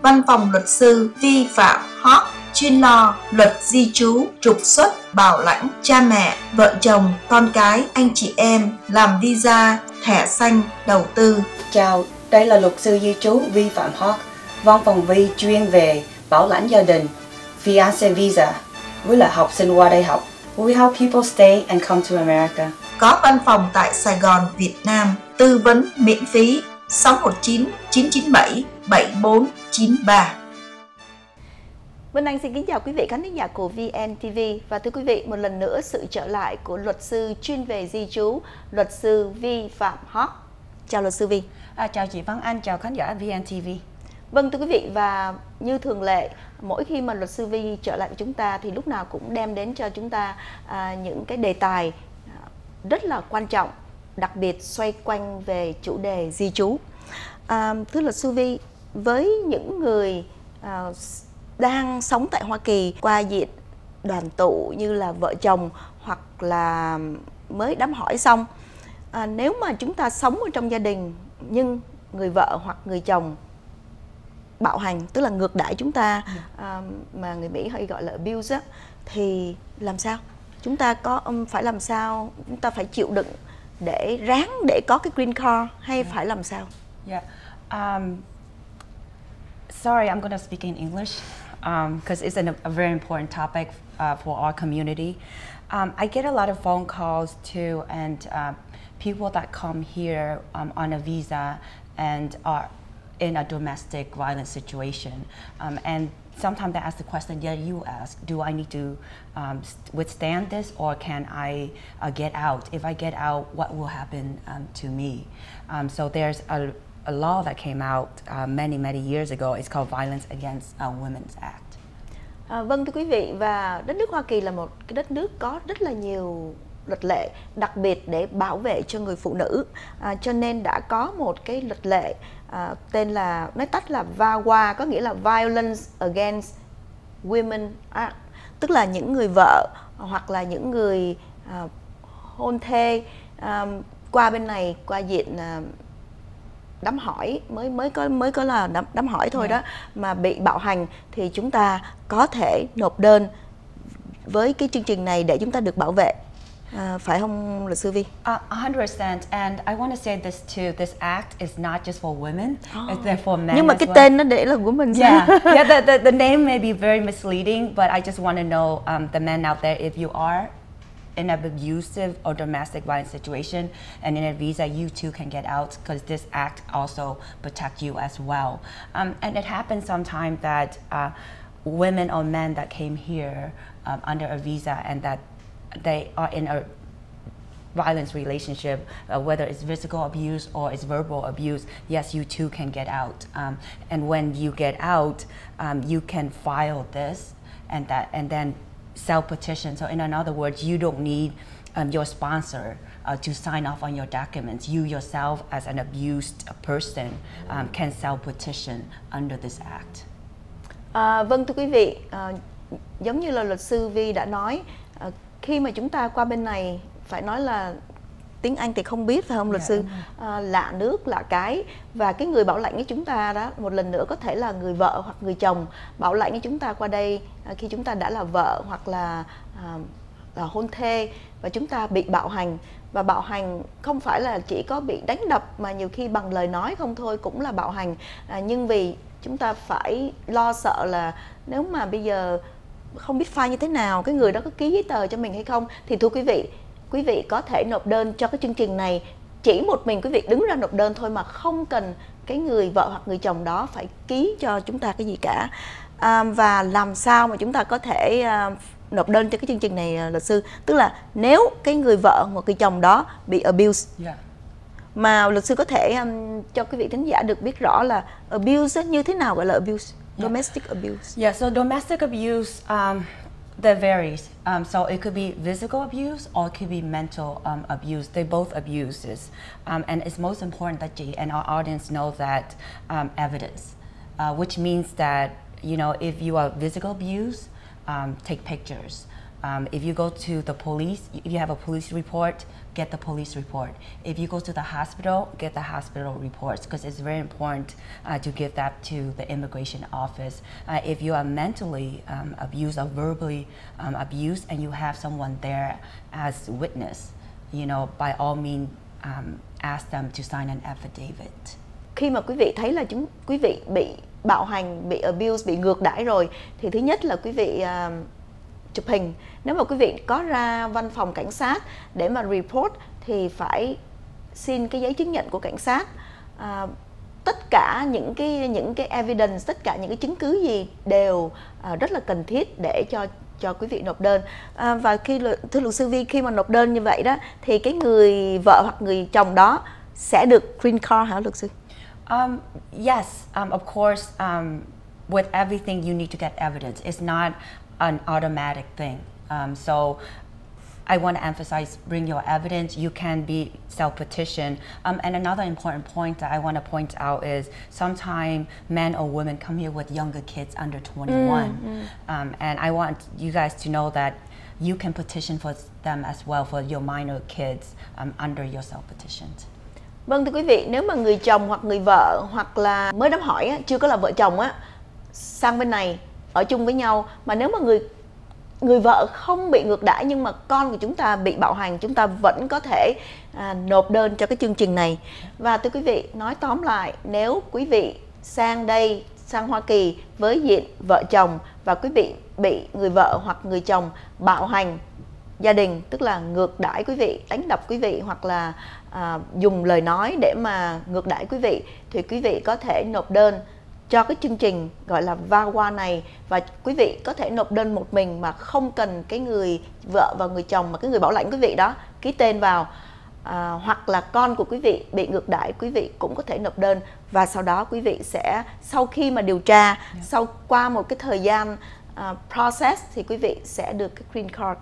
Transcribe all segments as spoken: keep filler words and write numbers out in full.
Văn phòng luật sư Vi Phạm Hawk chuyên lo luật di trú, trục xuất, bảo lãnh cha mẹ, vợ chồng, con cái, anh chị em, làm visa, thẻ xanh, đầu tư. Chào, đây là luật sư di trú Vi Phạm Hawk, văn phòng Vi chuyên về bảo lãnh gia đình, fiancé visa, với là học sinh qua đây học. We help people stay and come to America. Có văn phòng tại Sài Gòn, Việt Nam. Tư vấn miễn phí sáu một chín chín chín bảy bảy bốn chín ba. Vân Anh xin kính chào quý vị khán giả của vê en tê vê. Và thưa quý vị, một lần nữa sự trở lại của luật sư chuyên về di trú, luật sư Vi Phạm Hawk. Chào luật sư Vi. À, chào chị Văn Anh, chào khán giả vê en tê vê. Vâng thưa quý vị, và như thường lệ, mỗi khi mà luật sư Vi trở lại với chúng ta thì lúc nào cũng đem đến cho chúng ta à, những cái đề tài rất là quan trọng, đặc biệt xoay quanh về chủ đề di trú. À, thưa luật sư Vi, với những người à, đang sống tại Hoa Kỳ qua diện đoàn tụ như là vợ chồng hoặc là mới đám hỏi xong, à, nếu mà chúng ta sống ở trong gia đình nhưng người vợ hoặc người chồng bạo hành, tức là ngược đãi chúng ta, à, mà người Mỹ hay gọi là abuse á, thì làm sao? Chúng ta có um, phải làm sao? Chúng ta phải chịu đựng để ráng để có cái green card hay yeah. phải làm sao? Yeah. Um, sorry, I'm going to speak in English because um, it's an, a very important topic uh, for our community. Um, I get a lot of phone calls too, and uh, people that come here um, on a visa and are in a domestic violence situation, um, and sometimes they ask the question that you ask: Do I need to um, withstand this, or can I uh, get out? If I get out, what will happen um, to me? Um, so there's a, a law that came out uh, many many years ago. It's called Violence Against uh, Women's Act. À, vâng thưa quý vị, và đất nước Hoa Kỳ là một cái đất nước có rất là nhiều luật lệ đặc biệt để bảo vệ cho người phụ nữ, à, cho nên đã có một cái luật lệ à, tên là, nói tắt là vê a vê a, có nghĩa là Violence Against Women Act, tức là những người vợ hoặc là những người à, hôn thê à, qua bên này qua diện à, đám hỏi mới mới có mới có là đám, đám hỏi thôi yeah. đó mà bị bạo hành, thì chúng ta có thể nộp đơn với cái chương trình này để chúng ta được bảo vệ. À, phải không luật sư Vi? Uh, one hundred percent, and I want to say this too. This act is not just for women; oh. It's there for men. Nhưng mà as cái well. tên nó để là women. Yeah, yeah. The, the the name may be very misleading, but I just want to know um, the men out there, if you are in an abusive or domestic violence situation and in a visa, you too can get out because this act also protects you as well. Um, and it happens sometimes that uh, women or men that came here um, under a visa and that they are in a violence relationship, uh, whether it's physical abuse or it's verbal abuse, yes, you too can get out. Um, and when you get out, um, you can file this and that, and then self-petition. So in other words, you don't need um, your sponsor uh, to sign off on your documents. You yourself, as an abused person, um, can self-petition under this act. À, vâng thưa quý vị, à, giống như là luật sư Vi đã nói, à, khi mà chúng ta qua bên này, phải nói là tiếng Anh thì không biết phải không luật yeah, sư, à, lạ nước lạ cái, và cái người bảo lãnh với chúng ta đó một lần nữa có thể là người vợ hoặc người chồng bảo lãnh với chúng ta qua đây à, khi chúng ta đã là vợ hoặc là, à, là hôn thê và chúng ta bị bạo hành. Và bạo hành không phải là chỉ có bị đánh đập mà nhiều khi bằng lời nói không thôi cũng là bạo hành, à, nhưng vì chúng ta phải lo sợ là nếu mà bây giờ không biết file như thế nào, cái người đó có ký giấy tờ cho mình hay không, thì thưa quý vị, quý vị có thể nộp đơn cho cái chương trình này, chỉ một mình quý vị đứng ra nộp đơn thôi mà không cần cái người vợ hoặc người chồng đó phải ký cho chúng ta cái gì cả. À, và làm sao mà chúng ta có thể à, nộp đơn cho cái chương trình này, à, luật sư? Tức là nếu cái người vợ hoặc người chồng đó bị abuse, yeah. mà luật sư có thể um, cho quý vị thính giả được biết rõ là abuse như thế nào gọi là abuse? Yeah. Domestic abuse. Yeah, so domestic abuse, um, that varies. Um, so it could be physical abuse or it could be mental um, abuse. They both abuses. Um, and it's most important that you and our audience know that um, evidence, uh, which means that, you know, if you are physical abuse, um, take pictures. Um, if you go to the police, if you have a police report, get the police report. If you go to the hospital, get the hospital reports, because it's very important uh, to give that to the immigration office. Uh, if you are mentally um, abused or verbally um, abused and you have someone there as witness, you know, by all means, um, ask them to sign an affidavit. Khi mà quý vị thấy là chúng quý vị bị bạo hành, bị abuse, bị ngược đãi rồi, thì thứ nhất là quý vị uh, chụp hình. Nếu mà quý vị có ra văn phòng cảnh sát để mà report thì phải xin cái giấy chứng nhận của cảnh sát. À, tất cả những cái những cái evidence, tất cả những cái chứng cứ gì đều à, rất là cần thiết để cho cho quý vị nộp đơn. À, và khi thưa luật sư Vi, khi mà nộp đơn như vậy đó thì cái người vợ hoặc người chồng đó sẽ được green card hả luật sư? Um, yes, um, of course. Um, with everything, you need to get evidence. It's not an automatic thing. Um, so I want to emphasize, bring your evidence. You can be self-petition. Um, and another important point that I want to point out is sometimes men or women come here with younger kids under twenty-one. Mm, mm. Um, and I want you guys to know that you can petition for them as well, for your minor kids um, under your self-petitions. Vâng, thưa quý vị, nếu mà người chồng hoặc người vợ hoặc là mới đám hỏi á, chưa có là vợ chồng á, sang bên này ở chung với nhau, mà nếu mà người người vợ không bị ngược đãi nhưng mà con của chúng ta bị bạo hành, chúng ta vẫn có thể à, nộp đơn cho cái chương trình này. Và thưa quý vị, nói tóm lại, nếu quý vị sang đây, sang Hoa Kỳ với diện vợ chồng và quý vị bị người vợ hoặc người chồng bạo hành gia đình, tức là ngược đãi quý vị, đánh đập quý vị hoặc là à, dùng lời nói để mà ngược đãi quý vị, thì quý vị có thể nộp đơn cho cái chương trình gọi là vê a vê a này, và quý vị có thể nộp đơn một mình mà không cần cái người vợ và người chồng, mà cái người bảo lãnh quý vị đó ký tên vào. À, hoặc là con của quý vị bị ngược đãi, quý vị cũng có thể nộp đơn, và sau đó quý vị sẽ, sau khi mà điều tra, yeah. sau qua một cái thời gian uh, process thì quý vị sẽ được cái green card.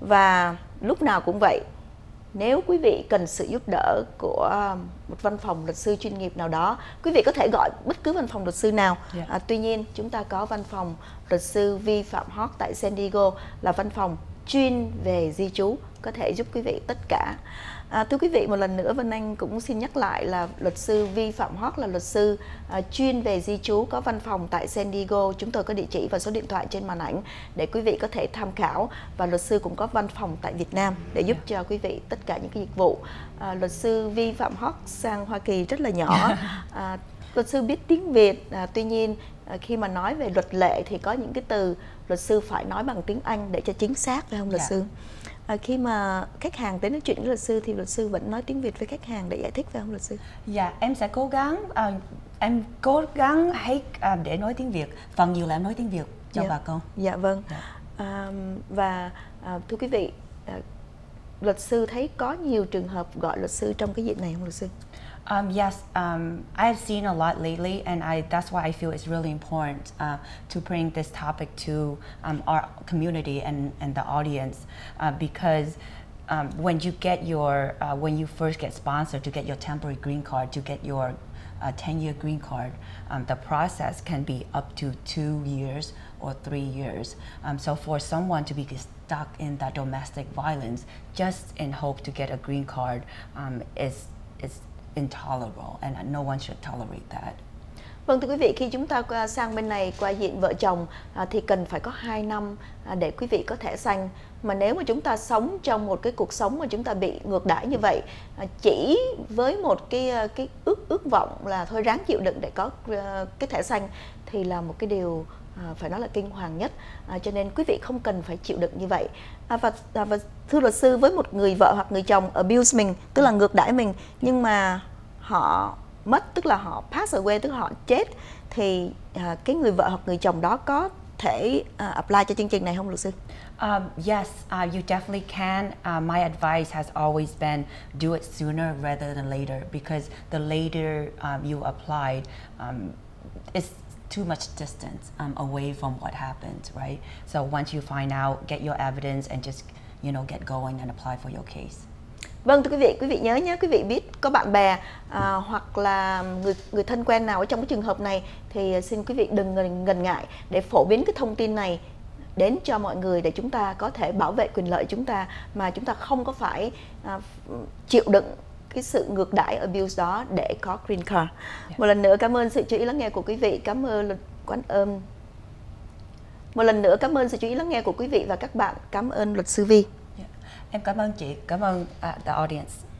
Và lúc nào cũng vậy, nếu quý vị cần sự giúp đỡ của một văn phòng luật sư chuyên nghiệp nào đó, quý vị có thể gọi bất cứ văn phòng luật sư nào. Yeah. À, tuy nhiên chúng ta có văn phòng luật sư Vi Phạm Hóc tại San Diego, là văn phòng chuyên về di trú, có thể giúp quý vị tất cả. À, thưa quý vị, một lần nữa Vân Anh cũng xin nhắc lại là luật sư Vi Phạm Hóc là luật sư à, chuyên về di trú, có văn phòng tại San Diego. Chúng tôi có địa chỉ và số điện thoại trên màn ảnh để quý vị có thể tham khảo. Và luật sư cũng có văn phòng tại Việt Nam để giúp cho quý vị tất cả những cái dịch vụ. À, luật sư Vi Phạm Hóc sang Hoa Kỳ rất là nhỏ. À, luật sư biết tiếng Việt, à, tuy nhiên à, khi mà nói về luật lệ thì có những cái từ luật sư phải nói bằng tiếng Anh để cho chính xác, phải không luật sư? À, khi mà khách hàng tới nói chuyện với luật sư thì luật sư vẫn nói tiếng Việt với khách hàng để giải thích, phải không luật sư? Dạ, em sẽ cố gắng, uh, em cố gắng hết uh, để nói tiếng Việt, phần nhiều là em nói tiếng Việt cho dạ. bà con. Dạ vâng. Dạ. À, và à, thưa quý vị, à, luật sư thấy có nhiều trường hợp gọi luật sư trong cái diện này không luật sư? Um, yes, um, I've seen a lot lately, and I, that's why I feel it's really important uh, to bring this topic to um, our community and, and the audience, uh, because um, when you get your, uh, when you first get sponsored to get your temporary green card, to get your uh, ten-year green card, um, the process can be up to two years or three years. Um, so for someone to be stuck in that domestic violence just in hope to get a green card um, is is intolerable, and no one should tolerate that. Vâng, thưa quý vị, khi chúng ta sang bên này qua diện vợ chồng à, thì cần phải có hai năm à, để quý vị có thẻ xanh. Mà nếu mà chúng ta sống trong một cái cuộc sống mà chúng ta bị ngược đãi như vậy, à, chỉ với một cái cái ước ước vọng là thôi ráng chịu đựng để có uh, cái thẻ xanh thì là một cái điều à, phải nói là kinh hoàng nhất. À, cho nên quý vị không cần phải chịu đựng như vậy. À, và, à, và thưa luật sư, với một người vợ hoặc người chồng abuse mình, tức là ngược đãi mình, nhưng mà họ mất, tức là họ pass away, tức là họ chết, thì à, cái người vợ hoặc người chồng đó có thể uh, apply cho chương trình này không luật sư? Um, yes, uh, you definitely can. Uh, my advice has always been do it sooner rather than later, because the later um, you applied, um, it's too much distance um, away from what happened, right? So once you find out, get your evidence and just, you know, get going and apply for your case. Vâng, thưa quý vị, quý vị nhớ nhé, quý vị biết có bạn bè à, hoặc là người người thân quen nào ở trong cái trường hợp này thì xin quý vị đừng ngần, ngần ngại để phổ biến cái thông tin này đến cho mọi người để chúng ta có thể bảo vệ quyền lợi chúng ta mà chúng ta không có phải à, chịu đựng cái sự ngược đãi abuse đó để có green card. Yeah. Một lần nữa cảm ơn sự chú ý lắng nghe của quý vị. Cảm ơn quán ơn. Một lần nữa cảm ơn sự chú ý lắng nghe của quý vị và các bạn. Cảm ơn luật sư Vi. Yeah. Em cảm ơn chị, cảm ơn uh, the audience.